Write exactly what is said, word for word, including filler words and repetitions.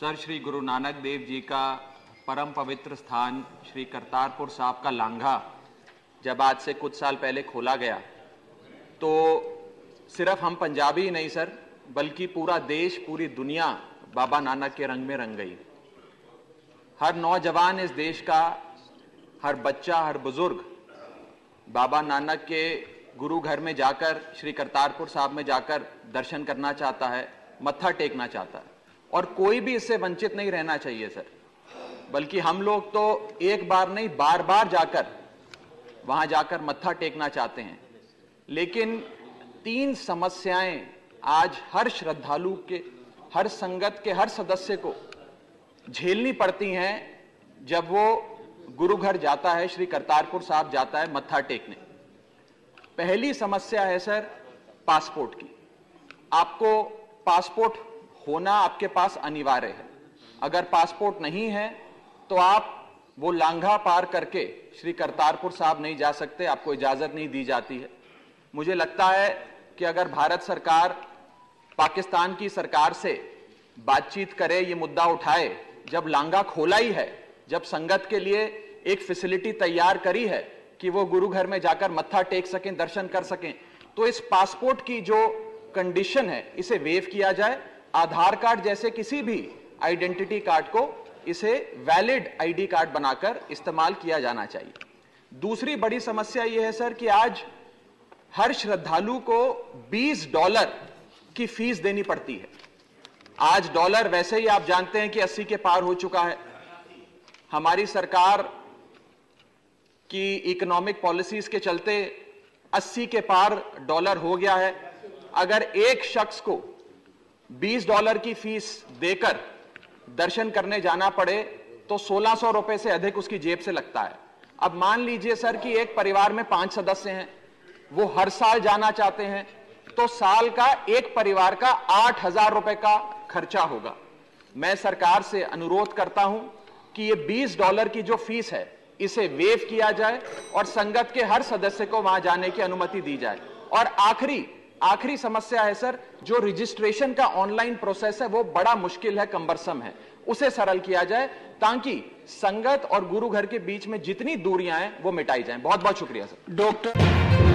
Sir, Shri Guru Nanak Dev ji का परम पवित्र स्थान श्री करतारपुर साहिब का लांघा जब आज से कुछ साल पहले खोला गया तो सिर्फ हम पंजाबी ही नहीं सर, बल्कि पूरा देश, पूरी दुनिया बाबा नानक के रंग में रंग गई। हर नौजवान इस देश का, हर बच्चा, हर बुजुर्ग बाबा नानक के गुरु घर में जाकर, श्री करतारपुर साहिब में जाकर दर्शन करना चाहता है, मत्था टेकना चाहता है, और कोई भी इससे वंचित नहीं रहना चाहिए सर। बल्कि हम लोग तो एक बार नहीं, बार बार जाकर वहां जाकर मत्था टेकना चाहते हैं। लेकिन तीन समस्याएं आज हर श्रद्धालु के, हर संगत के हर सदस्य को झेलनी पड़ती हैं जब वो गुरु घर जाता है, श्री करतारपुर साहिब जाता है मत्था टेकने। पहली समस्या है सर पासपोर्ट की। आपको पासपोर्ट होना आपके पास अनिवार्य है। अगर पासपोर्ट नहीं है तो आप वो लांघा पार करके श्री करतारपुर साहिब नहीं जा सकते, आपको इजाजत नहीं दी जाती है। मुझे लगता है कि अगर भारत सरकार पाकिस्तान की सरकार से बातचीत करे, ये मुद्दा उठाए, जब लांघा खोला ही है, जब संगत के लिए एक फैसिलिटी तैयार करी है कि वो गुरु घर में जाकर मत्था टेक सकें, दर्शन कर सकें, तो इस पासपोर्ट की जो कंडीशन है इसे वेव किया जाए। आधार कार्ड जैसे किसी भी आइडेंटिटी कार्ड को इसे वैलिड आईडी कार्ड बनाकर इस्तेमाल किया जाना चाहिए। दूसरी बड़ी समस्या यह है सर कि आज हर श्रद्धालु को बीस डॉलर की फीस देनी पड़ती है। आज डॉलर वैसे ही आप जानते हैं कि अस्सी के पार हो चुका है। हमारी सरकार की इकोनॉमिक पॉलिसीज के चलते अस्सी के पार डॉलर हो गया है। अगर एक शख्स को बीस डॉलर की फीस देकर दर्शन करने जाना पड़े तो सोलह सौ रुपए से अधिक उसकी जेब से लगता है। अब मान लीजिए सर कि एक परिवार में पांच सदस्य हैं, वो हर साल जाना चाहते हैं, तो साल का एक परिवार का आठ हजार रुपए का खर्चा होगा। मैं सरकार से अनुरोध करता हूं कि ये बीस डॉलर की जो फीस है इसे वेव किया जाए और संगत के हर सदस्य को वहां जाने की अनुमति दी जाए। और आखिरी आखिरी समस्या है सर, जो रजिस्ट्रेशन का ऑनलाइन प्रोसेस है वो बड़ा मुश्किल है, कम्बरसम है, उसे सरल किया जाए ताकि संगत और गुरु घर के बीच में जितनी दूरियां हैं वो मिटाई जाएं। बहुत बहुत शुक्रिया सर। डॉक्टर